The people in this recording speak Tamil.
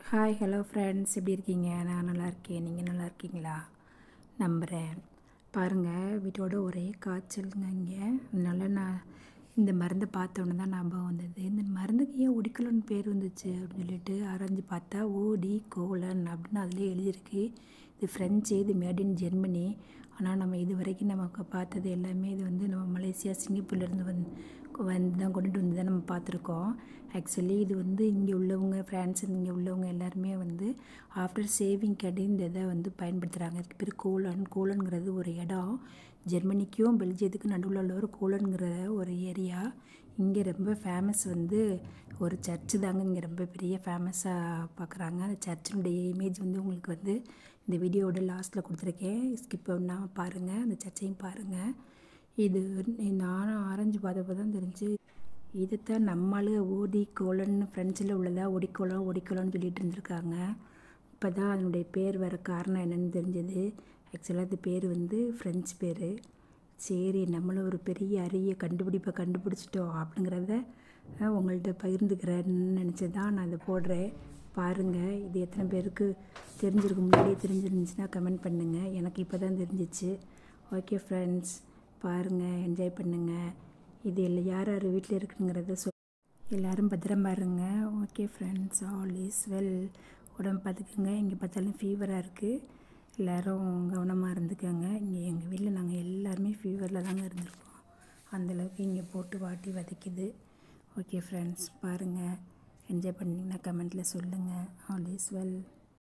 ஹாய் ஹலோ ஃப்ரெண்ட்ஸ், எப்படி இருக்கீங்க? நான் நல்லா இருக்கேன். நீங்கள் நல்லா இருக்கீங்களா? நம்புகிறேன். பாருங்கள், வீட்டோட ஒரே காய்ச்சலுங்க இங்கே. அதனால நான் இந்த மருந்தை பார்த்தோன்னே தான் ஞாபகம் வந்தது. இந்த மருந்துக்கு ஏன் ஒடிக்கலன்னு பேர் வந்துச்சு அப்படின்னு சொல்லிட்டு ஆராய்ஞ்சு பார்த்தா ஓடி கோலன் அப்படின்னு அதிலே எழுதியிருக்கு. இது ஃப்ரெஞ்சு, இது மேட் இன் ஜெர்மனி. ஆனால் நம்ம இது வரைக்கும் நமக்கு பார்த்தது எல்லாமே இது வந்து நம்ம மலேசியா, சிங்கப்பூர்லேருந்து தான் கொண்டுட்டு வந்து தான் நம்ம பார்த்துருக்கோம். ஆக்சுவலி இது வந்து இங்கே உள்ளவங்க, ஃப்ரான்ஸ் இங்கே உள்ளவங்க எல்லாருமே வந்து ஆஃப்டர் சேவிங்காண்டி இந்த இதை வந்து பயன்படுத்துகிறாங்க. இதுக்கு பேர் கோலன்கிறது ஒரு இடம். ஜெர்மனிக்கும் பெல்ஜியத்துக்கும் நடுவில் உள்ள ஒரு கோலன்கிற ஒரு ஏரியா. இங்கே ரொம்ப ஃபேமஸ் வந்து ஒரு சர்ச்சு தாங்க இங்கே ரொம்ப பெரிய ஃபேமஸாக பார்க்குறாங்க. அந்த சர்ச்சினுடைய இமேஜ் வந்து உங்களுக்கு வந்து இந்த வீடியோவோட லாஸ்ட்டில் கொடுத்துருக்கேன். ஸ்கிப் பண்ணாமல் பாருங்கள், அந்த சர்ச்சையும் பாருங்கள். இது நானும் ஆராய்ஞ்சு பார்த்தப்போ தான் தெரிஞ்சு இதைத்தான் நம்மளால ஓடி கோலன்னு ஃப்ரெண்ட்ஸில் உள்ளதா ஒடிக்கோலன்னு சொல்லிட்டு இருந்திருக்காங்க. இப்போ தான் அதனுடைய பேர் வர காரணம் என்னென்னு தெரிஞ்சது. ஆக்சுவலாக அது பேர் வந்து ஃப்ரெஞ்சு பேர். சரி, நம்மளும் ஒரு பெரிய அரிய கண்டுபிடிச்சிட்டோம் அப்படிங்கிறத உங்கள்கிட்ட பகிர்ந்துக்கிறேன்னு நினச்சி தான் நான் இதை போடுறேன். பாருங்கள், இது எத்தனை பேருக்கு தெரிஞ்சிருக்கு, முன்னாடியே தெரிஞ்சிருந்துச்சுன்னா கமெண்ட் பண்ணுங்கள். எனக்கு இப்போ தான் தெரிஞ்சிச்சு. ஓகே ஃப்ரெண்ட்ஸ், பாருங்கள், என்ஜாய் பண்ணுங்கள். இது இல்லை யார் யார் வீட்டில் இருக்குங்கிறத எல்லோரும் பத்திரமா இருங்க. Okay friends, all is well. உடம்பு பார்த்துக்குங்க. இங்கே பார்த்தாலும் ஃபீவராக இருக்குது. எல்லோரும் கவனமாக இருந்துக்கோங்க. இங்கே எங்கள் வீட்டில் நாங்கள் எல்லாருமே ஃபீவரில் தாங்க இருந்திருக்கோம். அந்தளவுக்கு இங்கே போட்டு வாட்டி வதைக்குது. ஓகே ஃப்ரெண்ட்ஸ், பாருங்கள், என்ஜாய் பண்ணிங்கன்னா கமெண்ட்டில் சொல்லுங்கள். All is well.